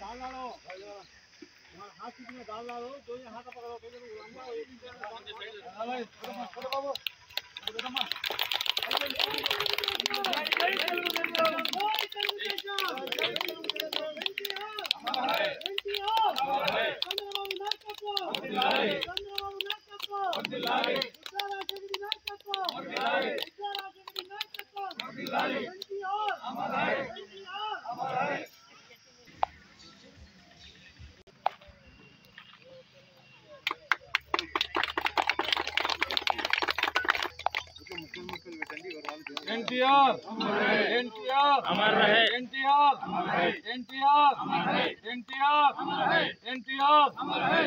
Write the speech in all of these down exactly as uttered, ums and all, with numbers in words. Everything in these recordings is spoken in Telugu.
डाल डालो हाथ में डाल डालो जो ये हाथ पकड़ो तो लंबा छोटे बाबू एनटीआर एनटीआर अमर रहे एनटीआर एनटीआर एनटीआर एनटीआर अमर रहे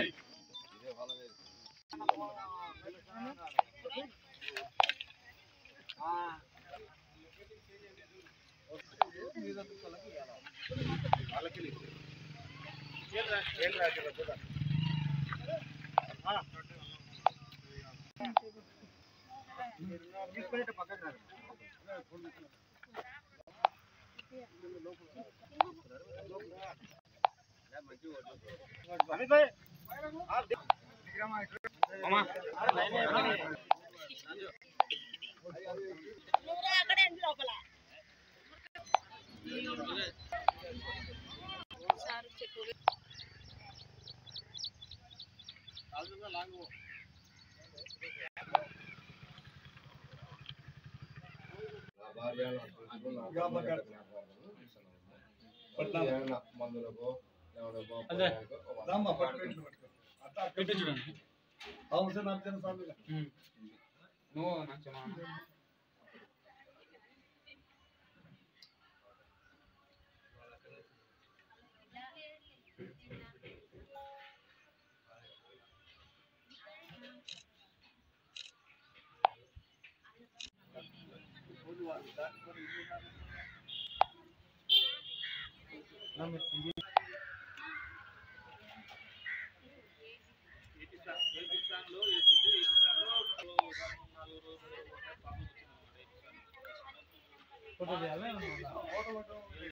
अमित भाई आप मामा नूरा అక్కడే లోపల సార్ చెప్పు ఆజుగా లాంగో మందులకు చూడండి అవసరం నచ్చని స్వామిగా నువ్వు నచ్చమా ఫోటో